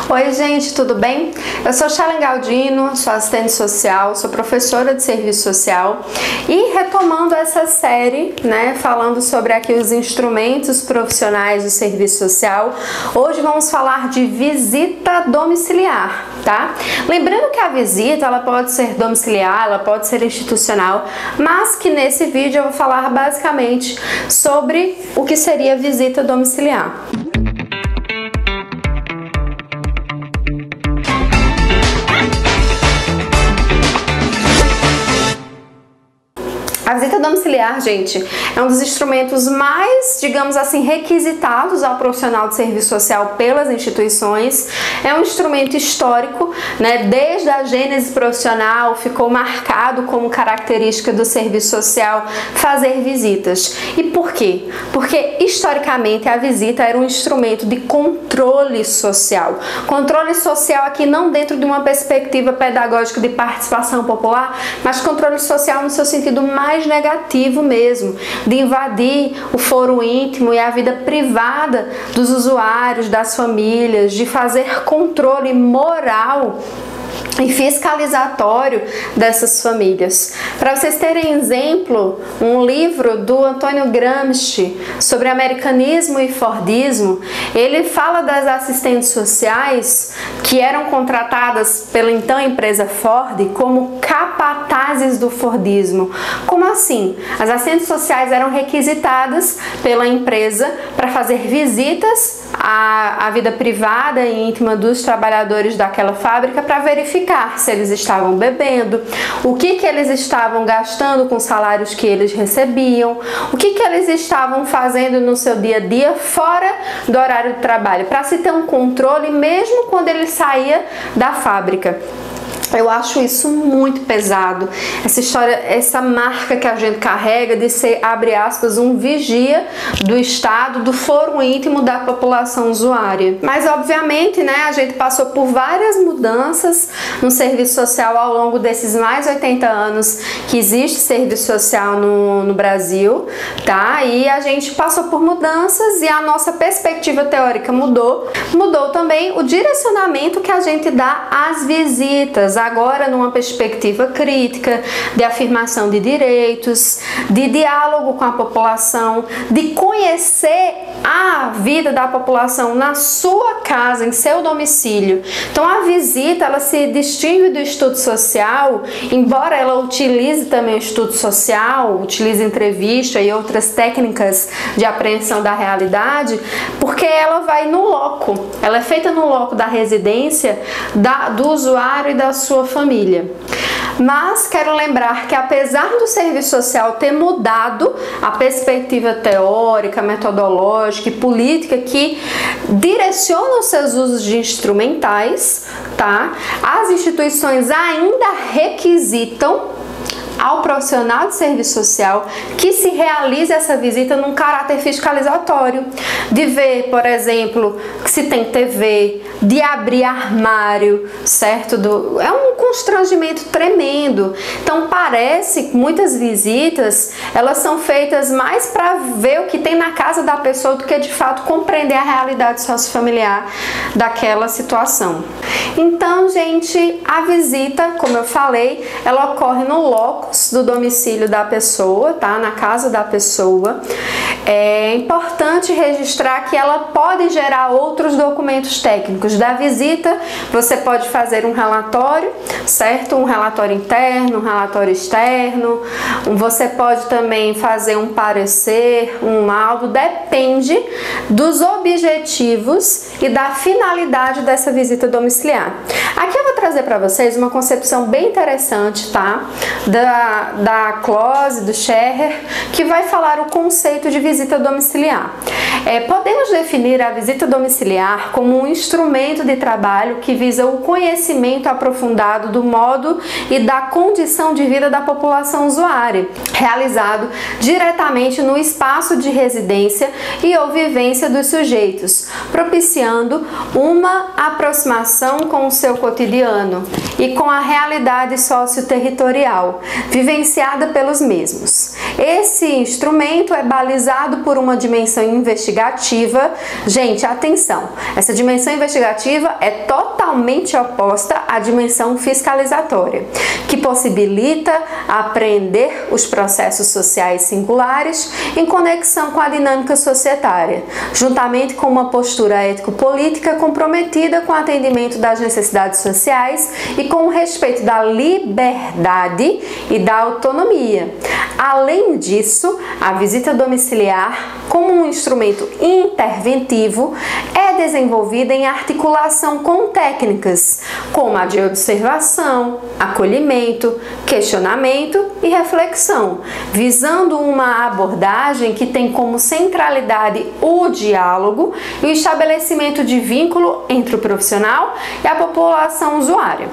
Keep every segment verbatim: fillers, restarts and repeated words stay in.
Oi gente, tudo bem? Eu sou Shalen Galdino, sou assistente social, sou professora de serviço social e retomando essa série, né, falando sobre aqui os instrumentos profissionais do serviço social, hoje vamos falar de visita domiciliar, tá? Lembrando que a visita, ela pode ser domiciliar, ela pode ser institucional, mas que nesse vídeo eu vou falar basicamente sobre o que seria visita domiciliar. A visita domiciliar, gente, é um dos instrumentos mais, digamos assim, requisitados ao profissional de serviço social pelas instituições. É um instrumento histórico, né? Desde a gênese profissional ficou marcado como característica do serviço social fazer visitas. E por quê? Porque historicamente a visita era um instrumento de controle social. Controle social aqui não dentro de uma perspectiva pedagógica de participação popular, mas controle social no seu sentido mais negativo mesmo, de invadir o foro íntimo e a vida privada dos usuários, das famílias, de fazer controle moral e fiscalizatório dessas famílias. Para vocês terem exemplo, um livro do Antônio Gramsci sobre americanismo e fordismo, ele fala das assistentes sociais que eram contratadas pela então empresa Ford como capatazes do fordismo. Como assim? As assistentes sociais eram requisitadas pela empresa para fazer visitas à, à vida privada e íntima dos trabalhadores daquela fábrica para verificar se eles estavam bebendo, o que que eles estavam gastando com os salários que eles recebiam, o que que eles estavam fazendo no seu dia a dia fora do horário de trabalho, para se ter um controle mesmo quando ele saía da fábrica. Eu acho isso muito pesado, essa história, essa marca que a gente carrega de ser, abre aspas, um vigia do Estado, do foro íntimo da população usuária. Mas obviamente, né, a gente passou por várias mudanças no serviço social ao longo desses mais de oitenta anos que existe serviço social no, no Brasil, tá? E a gente passou por mudanças e a nossa perspectiva teórica mudou. Mudou também o direcionamento que a gente dá às visitas, agora numa perspectiva crítica, de afirmação de direitos, de diálogo com a população, de conhecer a vida da população na sua casa, em seu domicílio. Então a visita, ela se distingue do estudo social, embora ela utilize também o estudo social, utilize entrevista e outras técnicas de apreensão da realidade, porque ela vai no loco, ela é feita no loco da residência da, do usuário e da sua sua família. Mas quero lembrar que apesar do serviço social ter mudado a perspectiva teórica, metodológica e política que direciona os seus usos de instrumentais, tá? As instituições ainda requisitam ao profissional de serviço social que se realize essa visita num caráter fiscalizatório, de ver, por exemplo, se tem T V, de abrir armário, certo? Do, é um constrangimento tremendo. Então parece que muitas visitas, elas são feitas mais para ver o que tem na casa da pessoa do que de fato compreender a realidade sociofamiliar daquela situação. Então, gente, a visita, como eu falei, ela ocorre no loco do domicílio da pessoa, tá? Na casa da pessoa. É importante registrar que ela pode gerar outros documentos técnicos. Da visita, você pode fazer um relatório, certo? Um relatório interno, um relatório externo. Você pode também fazer um parecer, um laudo, depende dos objetivos e da finalidade dessa visita domiciliar. Aqui eu vou trazer para vocês uma concepção bem interessante, tá? Da da Close, do Scherrer, que vai falar o conceito de visita domiciliar. É, podemos definir a visita domiciliar como um instrumento de trabalho que visa o conhecimento aprofundado do modo e da condição de vida da população usuária, realizado diretamente no espaço de residência e ou vivência dos sujeitos, propiciando uma aproximação com o seu cotidiano cotidiano e com a realidade socioterritorial vivenciada pelos mesmos. Esse instrumento é balizado por uma dimensão investigativa. Gente, atenção, essa dimensão investigativa é totalmente oposta à dimensão fiscalizatória, que possibilita apreender os processos sociais singulares em conexão com a dinâmica societária, juntamente com uma postura ético-política comprometida com o atendimento das necessidades sociais e com o respeito da liberdade e da autonomia. Além disso, a visita domiciliar, como um instrumento interventivo, é desenvolvida em articulação com técnicas como a de observação, acolhimento, questionamento e reflexão, visando uma abordagem que tem como centralidade o diálogo e o estabelecimento de vínculo entre o profissional e a população usuária.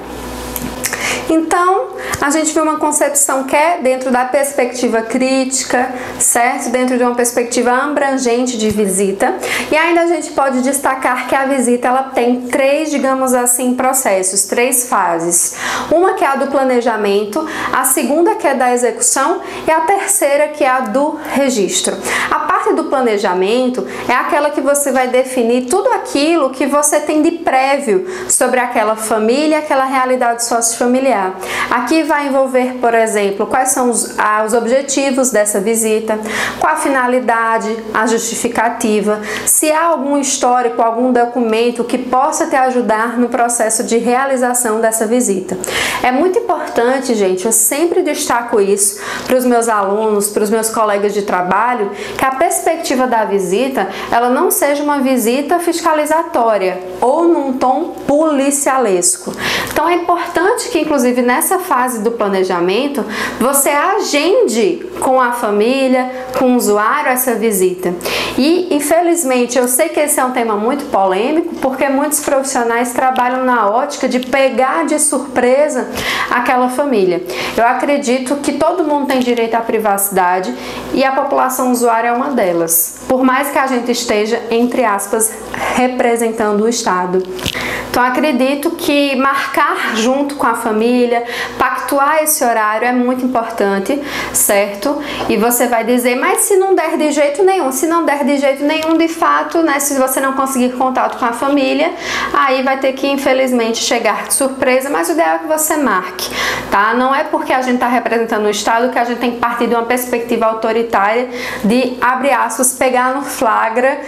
Então, a gente vê uma concepção que é dentro da perspectiva crítica, certo? Dentro de uma perspectiva abrangente de visita. E ainda a gente pode destacar que a visita ela tem três, digamos assim, processos, três fases. Uma que é a do planejamento, a segunda que é da execução e a terceira que é a do registro. A parte do planejamento é aquela que você vai definir tudo aquilo que você tem de prévio sobre aquela família, aquela realidade sociofamiliar. Aqui vai envolver, por exemplo, quais são os, ah, os objetivos dessa visita, qual a finalidade, a justificativa, se há algum histórico, algum documento que possa te ajudar no processo de realização dessa visita. É muito importante, gente, eu sempre destaco isso para os meus alunos, para os meus colegas de trabalho, que a perspectiva da visita, ela não seja uma visita fiscalizatória ou num tom policialesco. Então é importante que, inclusive, nessa fase do planejamento, você agende com a família, com o usuário essa visita. E, infelizmente, eu sei que esse é um tema muito polêmico, porque muitos profissionais trabalham na ótica de pegar de surpresa aquela família. Eu acredito que todo mundo tem direito à privacidade e a população usuária é uma delas, por mais que a gente esteja, entre aspas, representando o Estado. Então, acredito que marcar junto com a família, pactuar esse horário é muito importante, certo? E você vai dizer, mas se não der de jeito nenhum, se não der de jeito nenhum, de fato, né, se você não conseguir contato com a família, aí vai ter que, infelizmente, chegar de surpresa, mas o ideal é que você marque, tá? Não é porque a gente está representando o Estado que a gente tem que partir de uma perspectiva autoritária de, abre aspas, pegar no flagra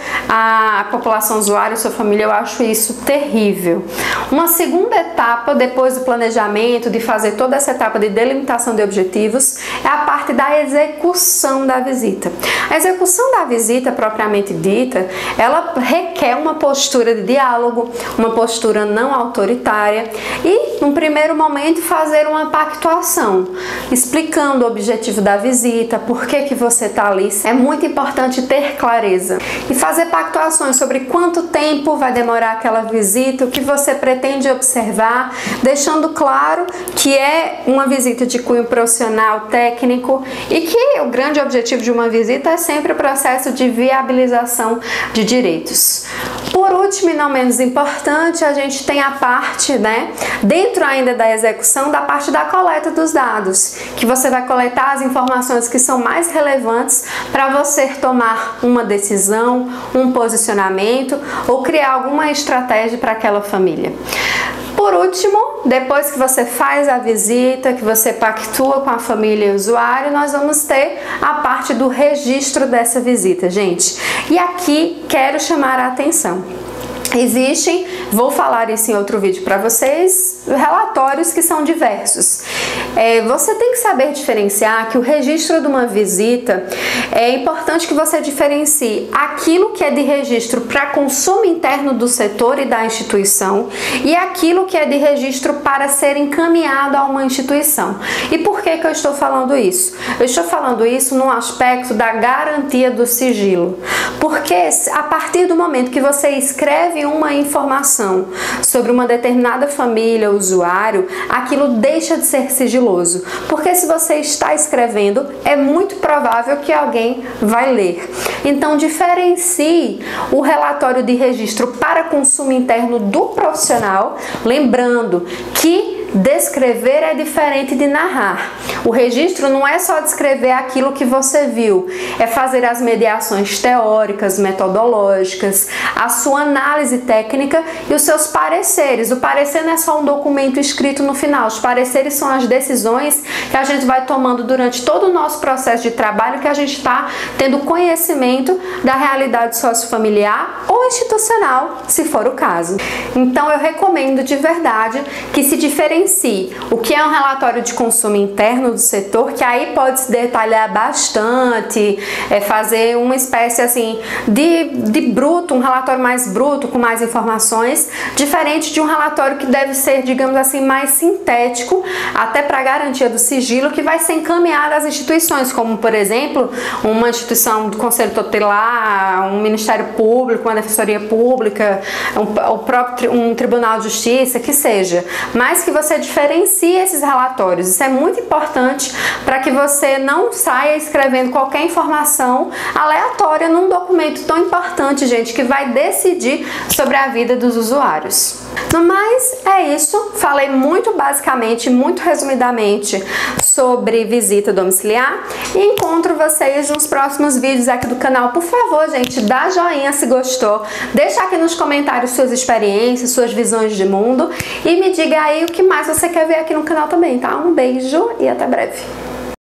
a população usuária, sua família. Eu acho isso terrível. Uma segunda etapa, depois do planejamento, de fazer toda essa etapa de delimitação de objetivos, é a parte da execução da visita. A execução da visita, propriamente dita, ela requer uma postura de diálogo, uma postura não autoritária e, num primeiro momento, fazer uma pactuação, explicando o objetivo da visita, por que que você está ali. É muito importante ter clareza e fazer pactuações sobre quanto tempo vai demorar aquela visita, o que você pretende observar, deixando claro que é uma visita de cunho profissional, técnico e que o grande objetivo de uma visita é sempre o processo de viabilização de direitos. Por último e não menos importante, a gente tem a parte, né, dentro ainda da execução, da parte da coleta dos dados, que você vai coletar as informações que são mais relevantes para você tomar uma decisão, um posicionamento ou criar alguma estratégia para aquela família. Por último, depois que você faz a visita, que você pactua com a família e o usuário, nós vamos ter a parte do registro dessa visita, gente. E aqui quero chamar a atenção. Existem, vou falar isso em outro vídeo para vocês, relatórios que são diversos. É, você tem que saber diferenciar que o registro de uma visita, é importante que você diferencie aquilo que é de registro para consumo interno do setor e da instituição e aquilo que é de registro para ser encaminhado a uma instituição. E por que que eu estou falando isso? Eu estou falando isso no aspecto da garantia do sigilo. Porque a partir do momento que você escreve houve uma informação sobre uma determinada família, usuário, aquilo deixa de ser sigiloso, porque se você está escrevendo, é muito provável que alguém vai ler. Então, diferencie o relatório de registro para consumo interno do profissional, lembrando que descrever é diferente de narrar. O registro não é só descrever aquilo que você viu, é fazer as mediações teóricas, metodológicas, a sua análise técnica e os seus pareceres. O parecer não é só um documento escrito no final, os pareceres são as decisões que a gente vai tomando durante todo o nosso processo de trabalho, que a gente está tendo conhecimento da realidade sociofamiliar ou institucional, se for o caso. Então eu recomendo de verdade que se diferencie o que é um relatório de consumo interno do setor, que aí pode se detalhar bastante, é fazer uma espécie assim de, de bruto, um relatório mais bruto, com mais informações, diferente de um relatório que deve ser, digamos assim, mais sintético, até para garantia do sigilo, que vai ser encaminhado às instituições, como por exemplo, uma instituição do Conselho Tutelar, um Ministério Público, uma Defensoria Pública, um, o próprio um Tribunal de Justiça, que seja, mas que você diferencie esses relatórios. Isso é muito importante para que você não saia escrevendo qualquer informação aleatória num documento tão importante, gente, que vai decidir sobre a vida dos usuários. No mais, é isso. Falei muito basicamente, muito resumidamente sobre visita domiciliar e encontro vocês nos próximos vídeos aqui do canal. Por favor, gente, dá joinha se gostou, deixa aqui nos comentários suas experiências, suas visões de mundo e me diga aí o que mais você quer ver aqui no canal também, tá? Um beijo e até breve!